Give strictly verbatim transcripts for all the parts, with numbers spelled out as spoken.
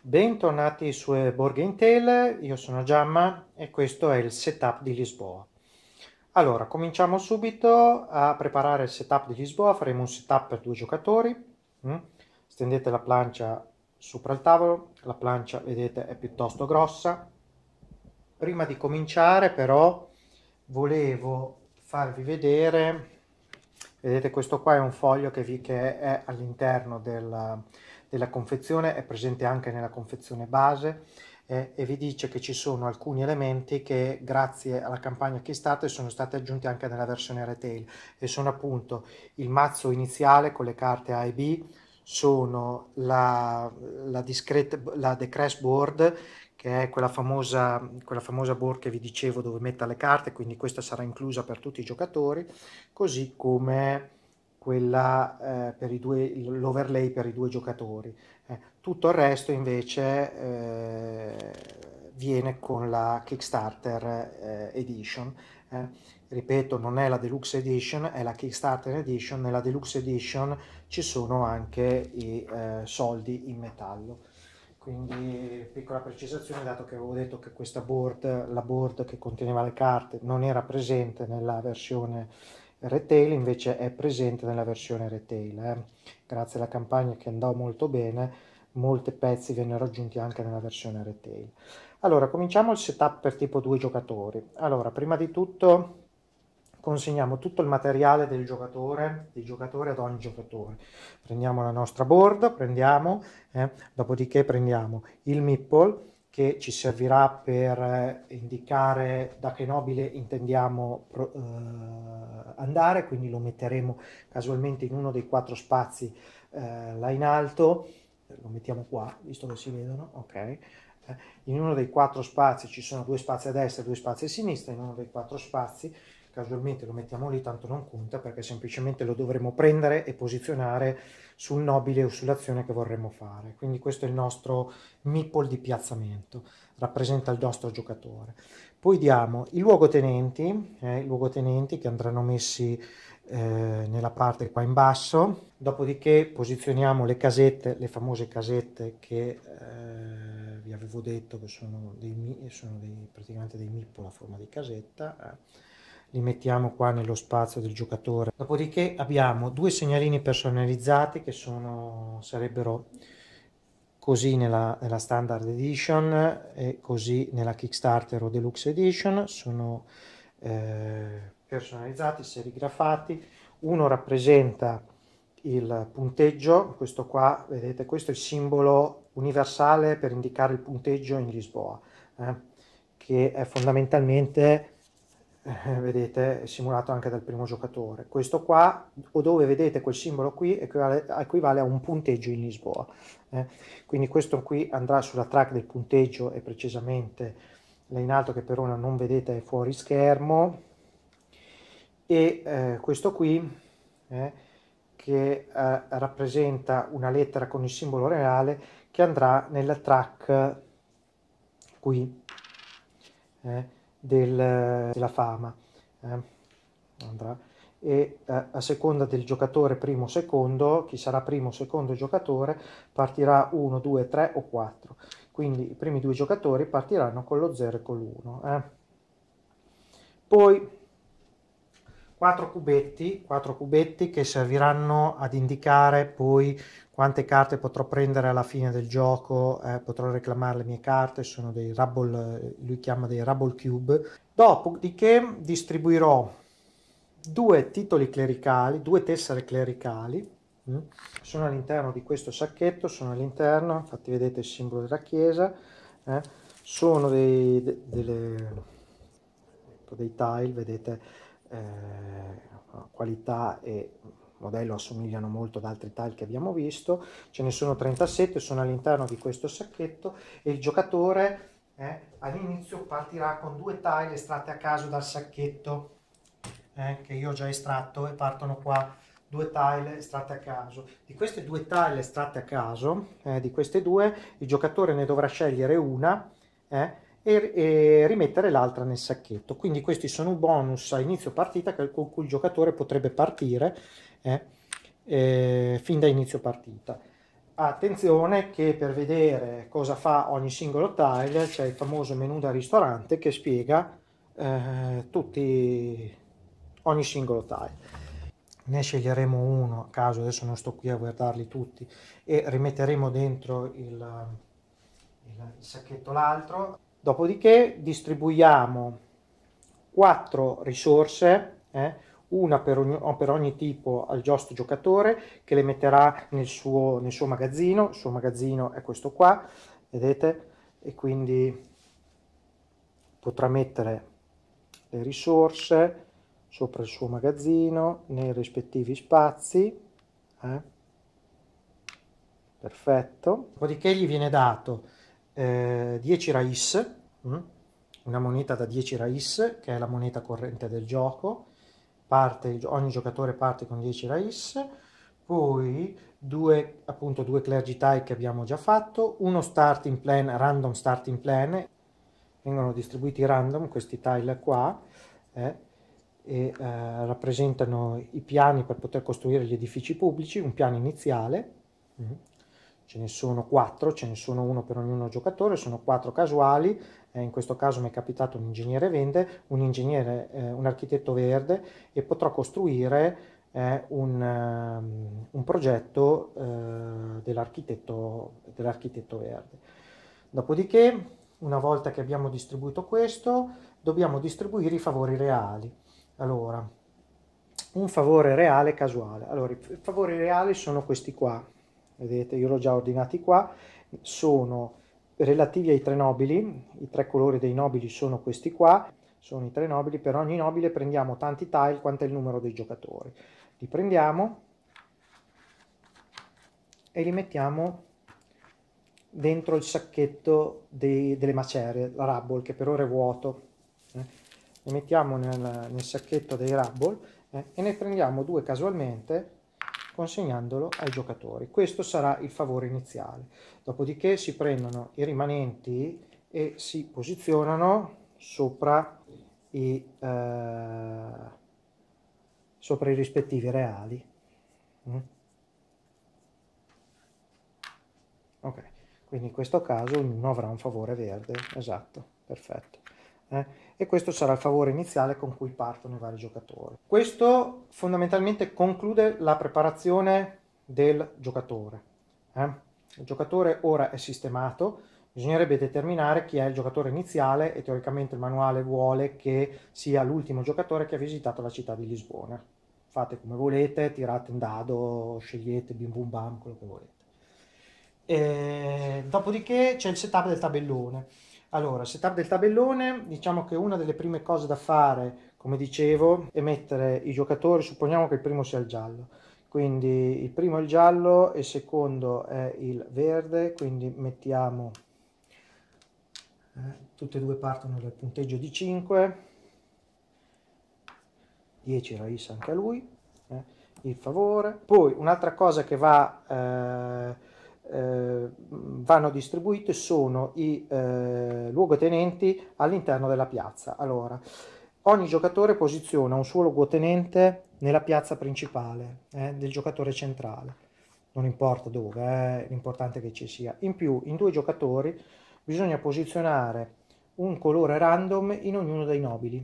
Bentornati su Board Game Tale, io sono Giamma e questo è il setup di Lisboa. Allora, cominciamo subito a preparare il setup di Lisboa, faremo un setup per due giocatori. Mm? Stendete la plancia sopra il tavolo, la plancia vedete è piuttosto grossa. Prima di cominciare però volevo farvi vedere, vedete questo qua è un foglio che, vi, che è all'interno della, della confezione, è presente anche nella confezione base eh, e vi dice che ci sono alcuni elementi che grazie alla campagna Kickstarter sono stati aggiunti anche nella versione retail e sono appunto il mazzo iniziale con le carte A e B, sono la, la, discrete, la The Crash Board, che è quella famosa, quella famosa board che vi dicevo dove mettere le carte, quindi questa sarà inclusa per tutti i giocatori, così come quella eh, per i due, l'overlay per i due giocatori. Eh, tutto il resto invece eh, viene con la Kickstarter eh, Edition. Eh. Ripeto, non è la Deluxe Edition, è la Kickstarter Edition. Nella Deluxe Edition ci sono anche i eh, soldi in metallo. Quindi piccola precisazione, dato che avevo detto che questa board, la board che conteneva le carte, non era presente nella versione retail, invece è presente nella versione retail. Eh. Grazie alla campagna che andò molto bene, molti pezzi vennero aggiunti anche nella versione retail. Allora, cominciamo il setup per tipo due giocatori. Allora, prima di tutto consegniamo tutto il materiale del giocatore, del giocatore ad ogni giocatore. Prendiamo la nostra board, prendiamo, eh, dopodiché prendiamo il meeple che ci servirà per eh, indicare da che nobile intendiamo pro, eh, andare, quindi lo metteremo casualmente in uno dei quattro spazi eh, là in alto, lo mettiamo qua, visto che si vedono, ok. In uno dei quattro spazi ci sono due spazi a destra e due spazi a sinistra, in uno dei quattro spazi casualmente lo mettiamo lì, tanto non conta perché semplicemente lo dovremo prendere e posizionare sul nobile o sull'azione che vorremmo fare. Quindi questo è il nostro meeple di piazzamento, rappresenta il nostro giocatore. Poi diamo i luogotenenti, eh, i luogotenenti che andranno messi eh, nella parte qua in basso, dopodiché posizioniamo le casette, le famose casette che eh, vi avevo detto che sono, dei, sono dei, praticamente dei meeple a forma di casetta. Eh li mettiamo qua nello spazio del giocatore. Dopodiché abbiamo due segnalini personalizzati che sono, sarebbero così nella, nella Standard Edition e così nella Kickstarter o Deluxe Edition, sono eh, personalizzati, serigrafati. Uno rappresenta il punteggio, questo qua, vedete, questo è il simbolo universale per indicare il punteggio in Lisboa, eh, che è fondamentalmente eh, vedete è simulato anche dal primo giocatore. Questo qua, o dove vedete quel simbolo qui, equivale, equivale a un punteggio in Lisboa. Eh. Quindi questo qui andrà sulla track del punteggio e precisamente là in alto che per ora non vedete è fuori schermo. E eh, questo qui eh, che eh, rappresenta una lettera con il simbolo reale che andrà nella track qui. Eh del, della fama eh, andrà e eh, a seconda del giocatore primo o secondo, chi sarà primo o secondo giocatore partirà uno, due, tre o quattro, quindi i primi due giocatori partiranno con lo zero e con l'uno. Eh. Poi quattro cubetti, quattro cubetti che serviranno ad indicare poi quante carte potrò prendere alla fine del gioco, eh, potrò reclamare le mie carte, sono dei Rubble, lui chiama dei Rubble Cube. Dopodiché distribuirò due titoli clericali, due tessere clericali, mm, sono all'interno di questo sacchetto, sono all'interno, infatti vedete il simbolo della chiesa, eh, sono dei, de, delle, dei tile, vedete eh, qualità e modello assomigliano molto ad altri tile che abbiamo visto, ce ne sono trentasette, sono all'interno di questo sacchetto e il giocatore eh, all'inizio partirà con due tile estratte a caso dal sacchetto eh, che io ho già estratto e partono qua due tile estratte a caso. Di queste due tile estratte a caso, eh, di queste due, il giocatore ne dovrà scegliere una eh, e, e rimettere l'altra nel sacchetto. Quindi questi sono bonus a inizio partita con cui il giocatore potrebbe partire eh, eh, fin da inizio partita. Attenzione che per vedere cosa fa ogni singolo tile c'è il famoso menu da ristorante che spiega eh, tutti, ogni singolo tile. Ne sceglieremo uno a caso, adesso non sto qui a guardarli tutti, e rimetteremo dentro il, il, il sacchetto l'altro. Dopodiché distribuiamo quattro risorse, eh, una per ogni, per ogni tipo al giusto giocatore, che le metterà nel suo, nel suo magazzino. Il suo magazzino è questo qua, vedete, e quindi potrà mettere le risorse sopra il suo magazzino nei rispettivi spazi. Eh. Perfetto. Dopodiché gli viene dato eh, dieci raiz, hm? una moneta da dieci raiz, che è la moneta corrente del gioco. Parte, ogni giocatore parte con dieci raiz, poi due, appunto, due clergy tile che abbiamo già fatto, uno starting plan, random starting plan, vengono distribuiti random questi tile qua, eh, e eh, rappresentano i piani per poter costruire gli edifici pubblici, un piano iniziale. Mm. Ce ne sono quattro, ce ne sono uno per ognuno giocatore, sono quattro casuali, eh, in questo caso mi è capitato un ingegnere verde, un ingegnere, eh, un architetto verde, e potrò costruire eh, un, um, un progetto eh, dell'architetto dell'architetto verde. Dopodiché, una volta che abbiamo distribuito questo, dobbiamo distribuire i favori reali. Allora, un favore reale casuale. Allora, i favori reali sono questi qua. Vedete, io l'ho già ordinati qua, sono relativi ai tre nobili, i tre colori dei nobili sono questi qua, sono i tre nobili. Per ogni nobile prendiamo tanti tile quanto è il numero dei giocatori. Li prendiamo e li mettiamo dentro il sacchetto dei, delle macerie, la rubble, che per ora è vuoto. Eh. Li mettiamo nel, nel sacchetto dei rubble eh, e ne prendiamo due casualmente, consegnandolo ai giocatori. Questo sarà il favore iniziale. Dopodiché si prendono i rimanenti e si posizionano sopra i, eh, sopra i rispettivi reali. Mm. Ok, quindi in questo caso ognuno avrà un favore verde, esatto, perfetto. Eh? E questo sarà il favore iniziale con cui partono i vari giocatori. Questo fondamentalmente conclude la preparazione del giocatore. Eh? Il giocatore ora è sistemato, bisognerebbe determinare chi è il giocatore iniziale e teoricamente il manuale vuole che sia l'ultimo giocatore che ha visitato la città di Lisbona. Fate come volete, tirate un dado, scegliete bim bum bam, quello che volete. E dopodiché c'è il setup del tabellone. Allora, setup del tabellone, diciamo che una delle prime cose da fare, come dicevo, è mettere i giocatori, supponiamo che il primo sia il giallo, quindi il primo è il giallo e il secondo è il verde, quindi mettiamo, eh, tutte e due partono dal punteggio di cinque, dieci raiz anche a lui, eh, il favore. Poi un'altra cosa che va... Eh, Eh, vanno distribuite sono i eh, luogotenenti all'interno della piazza. Allora, ogni giocatore posiziona un suo luogotenente nella piazza principale eh, del giocatore centrale, non importa dove, eh, l'importante è che ci sia. In più, in due giocatori bisogna posizionare un colore random in ognuno dei nobili.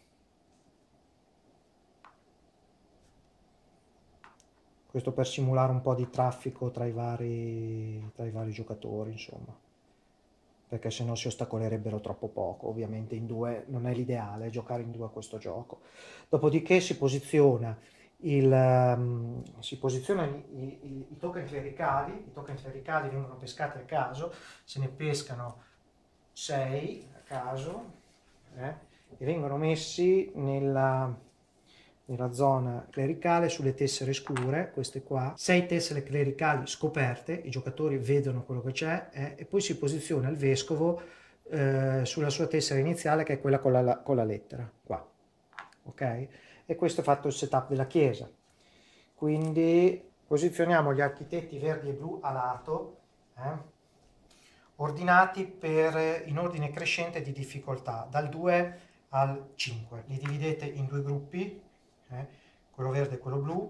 Questo per simulare un po' di traffico tra i vari, tra i vari giocatori, insomma, perché se no si ostacolerebbero troppo poco. Ovviamente in due non è l'ideale giocare in due a questo gioco. Dopodiché si posiziona il, um, si posizionano i, i, i token clericali. I token clericali vengono pescati a caso, se ne pescano sei a caso eh, e vengono messi nella nella zona clericale sulle tessere scure, queste qua, sei tessere clericali scoperte, i giocatori vedono quello che c'è eh, e poi si posiziona il vescovo eh, sulla sua tessera iniziale, che è quella con la, con la lettera, qua, ok? E questo è fatto il setup della chiesa. Quindi posizioniamo gli architetti verdi e blu a lato, eh, ordinati per, in ordine crescente di difficoltà, dal due al cinque. Li dividete in due gruppi, Eh, quello verde e quello blu,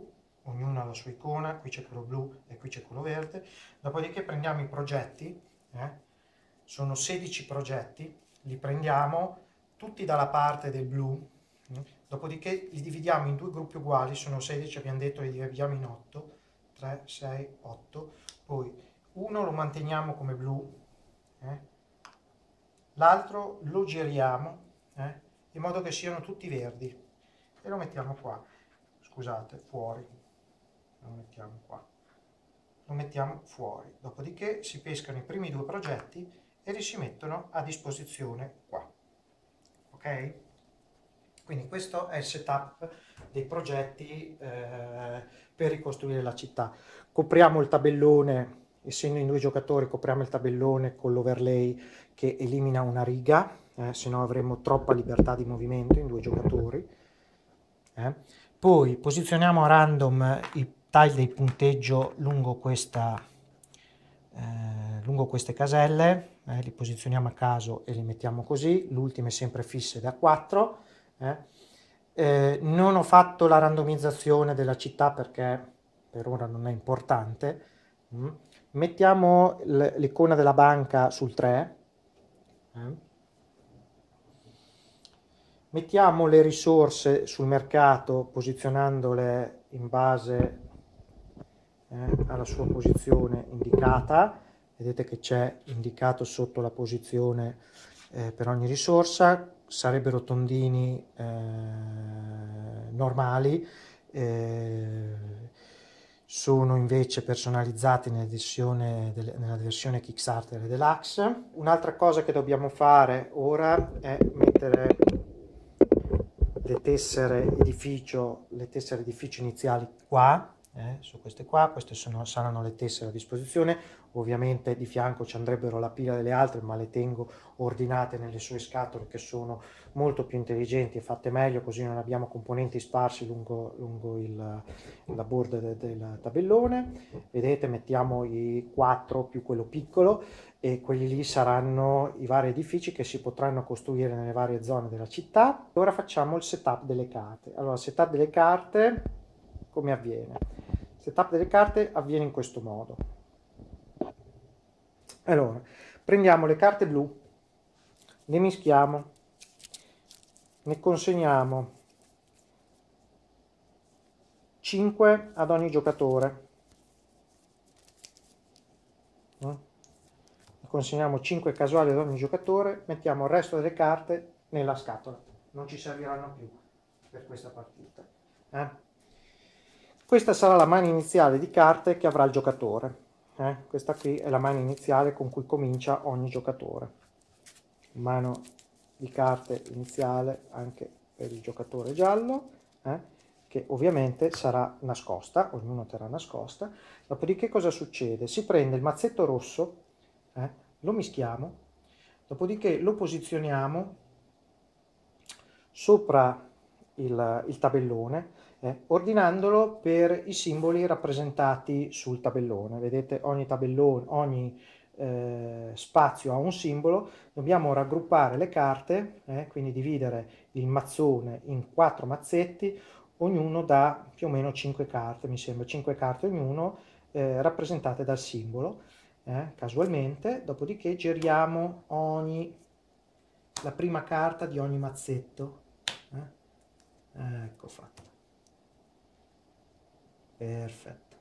ognuno ha la sua icona, qui c'è quello blu e qui c'è quello verde. Dopodiché prendiamo i progetti, eh? Sono sedici progetti, li prendiamo tutti dalla parte del blu, eh? Dopodiché li dividiamo in due gruppi uguali, sono sedici, abbiamo detto, li dividiamo in otto, tre, sei, otto, poi uno lo manteniamo come blu, eh? L'altro lo giriamo, eh? In modo che siano tutti verdi e lo mettiamo qua, scusate, fuori, lo mettiamo qua, lo mettiamo fuori, dopodiché si pescano i primi due progetti e li si mettono a disposizione qua, ok? Quindi questo è il setup dei progetti eh, per ricostruire la città. Copriamo il tabellone, essendo in due giocatori, copriamo il tabellone con l'overlay che elimina una riga, eh, se no avremo troppa libertà di movimento in due giocatori. Eh. Poi posizioniamo a random i tile di punteggio lungo, questa, eh, lungo queste caselle, eh, li posizioniamo a caso e li mettiamo così, l'ultima è sempre fissa da quattro. Eh. Eh, non ho fatto la randomizzazione della città perché per ora non è importante. Mm. Mettiamo l'icona della banca sul tre. Eh. Mettiamo le risorse sul mercato posizionandole in base eh, alla sua posizione indicata. Vedete che c'è indicato sotto la posizione eh, per ogni risorsa. Sarebbero tondini eh, normali, eh, sono invece personalizzati nella versione, nella versione Kickstarter e Deluxe. Un'altra cosa che dobbiamo fare ora è mettere le tessere edificio, le tessere edificio iniziali qua, eh, su queste qua, queste sono, saranno le tessere a disposizione. Ovviamente di fianco ci andrebbero la pila delle altre, ma le tengo ordinate nelle sue scatole che sono molto più intelligenti e fatte meglio, così non abbiamo componenti sparsi lungo, lungo il, la borda de, del tabellone. Vedete, mettiamo i quattro più quello piccolo e quelli lì saranno i vari edifici che si potranno costruire nelle varie zone della città. Ora facciamo il setup delle carte. Allora, il setup delle carte come avviene? Il setup delle carte avviene in questo modo. Allora, prendiamo le carte blu, le mischiamo, ne consegniamo cinque ad ogni giocatore. Ne consegniamo cinque casuali ad ogni giocatore, mettiamo il resto delle carte nella scatola. Non ci serviranno più per questa partita. Eh? Questa sarà la mano iniziale di carte che avrà il giocatore. Eh? Questa qui è la mano iniziale con cui comincia ogni giocatore. Mano di carte iniziale anche per il giocatore giallo, eh? che ovviamente sarà nascosta, ognuno terrà nascosta. Dopodiché cosa succede? Si prende il mazzetto rosso, eh? lo mischiamo, dopodiché lo posizioniamo sopra il, il tabellone, eh, ordinandolo per i simboli rappresentati sul tabellone. Vedete, ogni tabellone, ogni eh, spazio ha un simbolo. Dobbiamo raggruppare le carte, eh, quindi dividere il mazzone in quattro mazzetti, ognuno da più o meno cinque carte, mi sembra, cinque carte ognuno, eh, rappresentate dal simbolo, eh, casualmente. Dopodiché giriamo ogni, la prima carta di ogni mazzetto. Eh? Ecco fatto. Perfetto.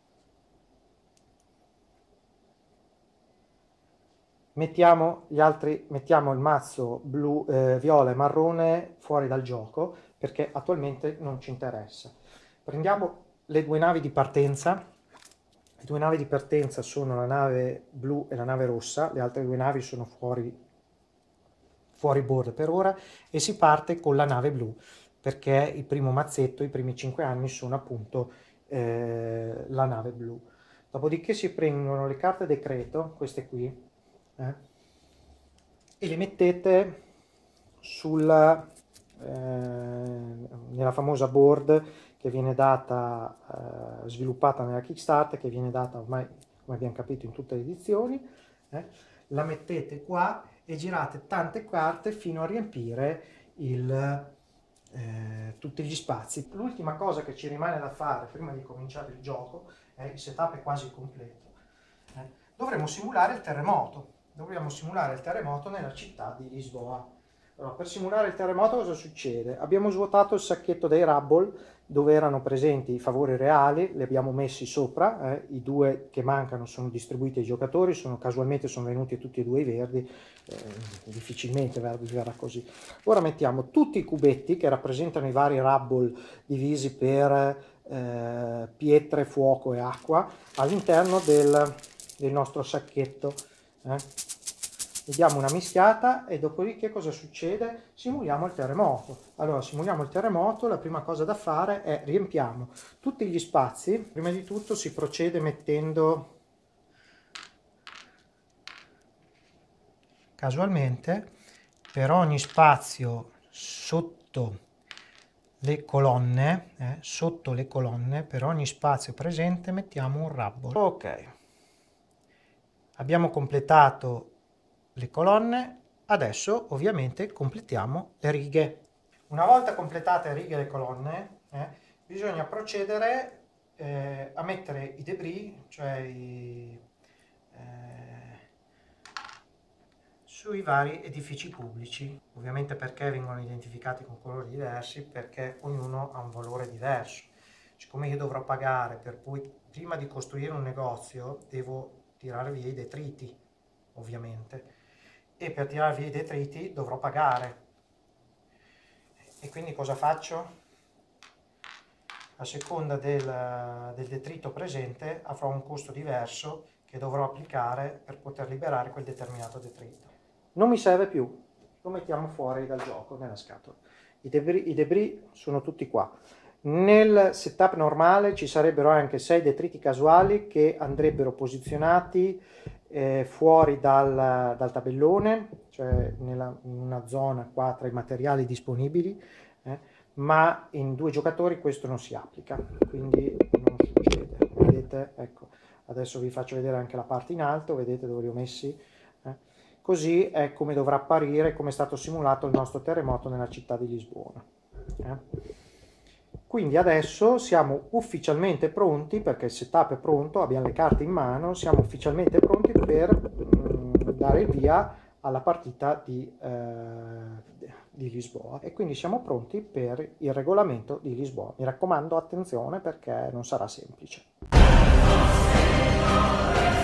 Mettiamo gli altri, mettiamo il mazzo blu, eh, viola e marrone fuori dal gioco perché attualmente non ci interessa. Prendiamo le due navi di partenza. Le due navi di partenza sono la nave blu e la nave rossa, le altre due navi sono fuori, fuori board per ora e si parte con la nave blu perché il primo mazzetto, i primi cinque anni sono appunto eh, la nave blu. Dopodiché si prendono le carte decreto, queste qui, eh, e le mettete sulla, eh, nella famosa board che viene data, eh, sviluppata nella Kickstarter, che viene data ormai, come abbiamo capito, in tutte le edizioni. Eh, la mettete qua e girate tante carte fino a riempire il eh, tutti gli spazi. L'ultima cosa che ci rimane da fare prima di cominciare il gioco, eh, il setup è quasi completo, eh, dovremo simulare il terremoto. Dovremo simulare il terremoto nella città di Lisboa. Allora, per simulare il terremoto cosa succede? Abbiamo svuotato il sacchetto dei Rubble dove erano presenti i favori reali, li abbiamo messi sopra, eh, i due che mancano sono distribuiti ai giocatori, sono, casualmente sono venuti tutti e due i verdi, eh, difficilmente verdi verrà così. Ora mettiamo tutti i cubetti che rappresentano i vari Rubble divisi per eh, pietre, fuoco e acqua all'interno del, del nostro sacchetto. Eh. Gli diamo una mischiata e dopodiché cosa succede? Simuliamo il terremoto. Allora, simuliamo il terremoto, la prima cosa da fare è riempiamo tutti gli spazi. Prima di tutto si procede mettendo casualmente per ogni spazio sotto le colonne, eh, sotto le colonne, per ogni spazio presente mettiamo un Rubble. Ok, abbiamo completato le colonne, adesso ovviamente completiamo le righe. Una volta completate le righe e le colonne, eh, bisogna procedere eh, a mettere i debris, cioè i, eh, sui vari edifici pubblici. Ovviamente perché vengono identificati con colori diversi? Perché ognuno ha un valore diverso. Siccome io dovrò pagare, per cui prima di costruire un negozio devo tirare via i detriti, ovviamente. E per tirare via i detriti dovrò pagare. E quindi cosa faccio? A seconda del, del detrito presente avrò un costo diverso che dovrò applicare per poter liberare quel determinato detrito. Non mi serve più, lo mettiamo fuori dal gioco, nella scatola. I debris, i debris sono tutti qua. Nel setup normale ci sarebbero anche sei detriti casuali che andrebbero posizionati eh, fuori dal, dal tabellone, cioè nella, in una zona qua tra i materiali disponibili, eh, ma in due giocatori questo non si applica, quindi non succede. Vedete, ecco, adesso vi faccio vedere anche la parte in alto, vedete dove li ho messi? Eh? Così è come dovrà apparire, come è stato simulato il nostro terremoto nella città di Lisbona. Eh? Quindi adesso siamo ufficialmente pronti, perché il setup è pronto, abbiamo le carte in mano, siamo ufficialmente pronti per mh, dare il via alla partita di, eh, di Lisboa. E quindi siamo pronti per il regolamento di Lisboa. Mi raccomando, attenzione perché non sarà semplice.